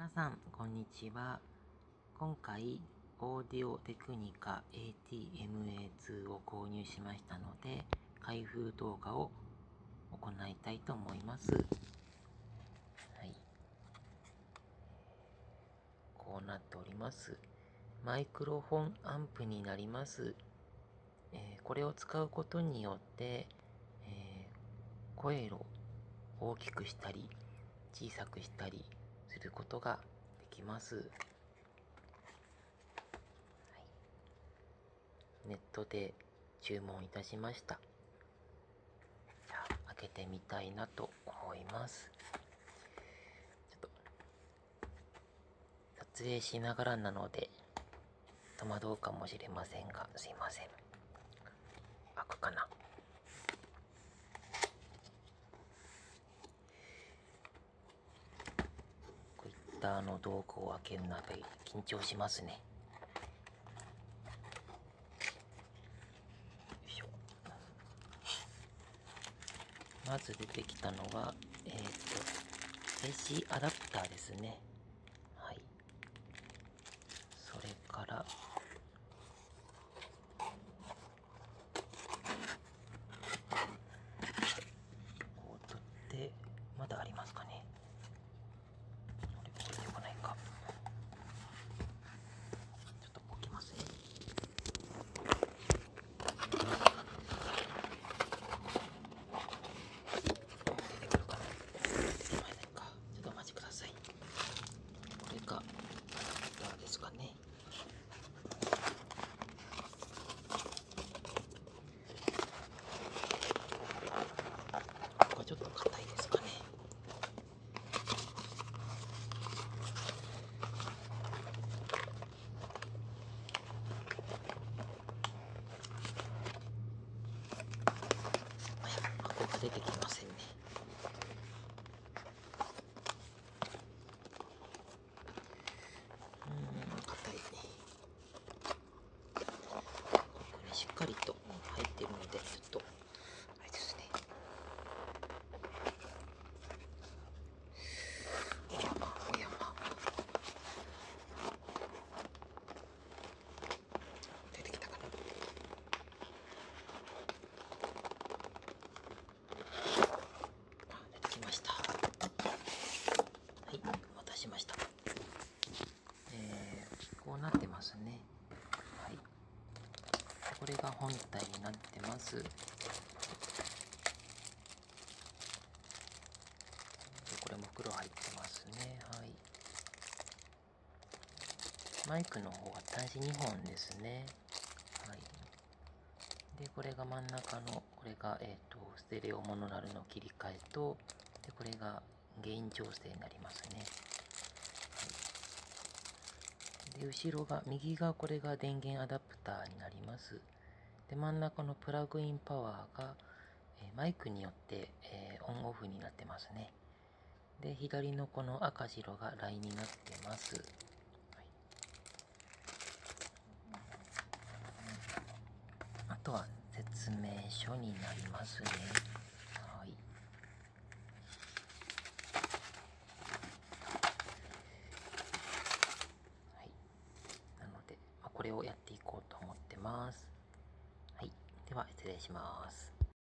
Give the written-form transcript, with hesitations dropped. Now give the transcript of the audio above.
皆さんこんにちは。今回オーディオテクニカ AT-MA2 を購入しましたので、開封動画を行いたいと思います。はい、こうなっております。マイクロフォンアンプになります。これを使うことによって、声を大きくしたり小さくしたりすることができます。ネットで注文いたしました。じゃあ開けてみたいなと思います。ちょっと撮影しながらなので戸惑うかもしれませんが、すいません。開くかな。こういった道具を開けるのは緊張しますね。まず出てきたのがAC アダプターですね。はい。それからこう取ってまだありますかね。これ出てこないか。ちょっと置きますね。出てくるかな。出てきませんか。ちょっとお待ちください。これがどうですかね。ここはちょっと硬いですかね。箱が出てきませんね。硬いね。これしっかりと入っているので、ちょっとあれですね。おやま出てきたかな。出てきました。はい、お待たせしました。こうなってますね。はい。これが本体になってます。これも袋入ってますね。はい。マイクの方は端子2本ですね。はい。で、これが真ん中の、これが、ステレオモノラルの切り替えと、で、これがゲイン調整になりますね。はい、で、後ろが、右がこれが電源アダプターになります。で、真ん中のプラグインパワーが、マイクによって、オンオフになってますね。で、左のこの赤白がラインになってます。はい、あとは説明書になりますね。はい。はい。なので、これをやっていこうと思ってます。はい。では、失礼します。